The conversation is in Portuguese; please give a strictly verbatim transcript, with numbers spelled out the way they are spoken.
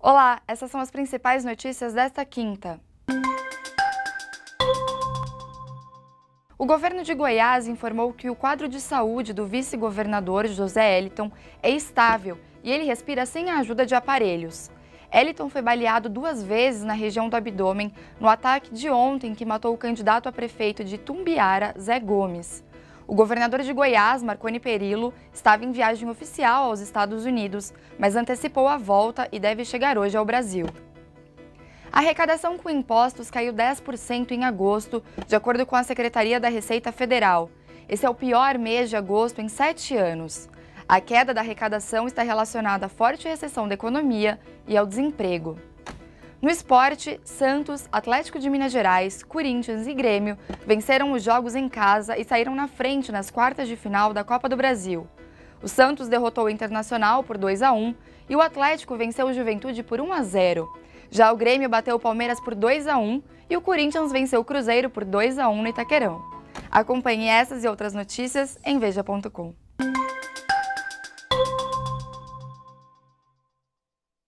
Olá, essas são as principais notícias desta quinta. O governo de Goiás informou que o quadro de saúde do vice-governador José Eliton é estável e ele respira sem a ajuda de aparelhos. Eliton foi baleado duas vezes na região do abdômen no ataque de ontem que matou o candidato a prefeito de Tumbiara, Zé Gomes. O governador de Goiás, Marconi Perillo, estava em viagem oficial aos Estados Unidos, mas antecipou a volta e deve chegar hoje ao Brasil. A arrecadação com impostos caiu dez por cento em agosto, de acordo com a Secretaria da Receita Federal. Esse é o pior mês de agosto em sete anos. A queda da arrecadação está relacionada à forte recessão da economia e ao desemprego. No esporte, Santos, Atlético de Minas Gerais, Corinthians e Grêmio venceram os jogos em casa e saíram na frente nas quartas de final da Copa do Brasil. O Santos derrotou o Internacional por dois a um e o Atlético venceu o Juventude por um a zero. Já o Grêmio bateu o Palmeiras por dois a um e o Corinthians venceu o Cruzeiro por dois a um no Itaquerão. Acompanhe essas e outras notícias em veja ponto com.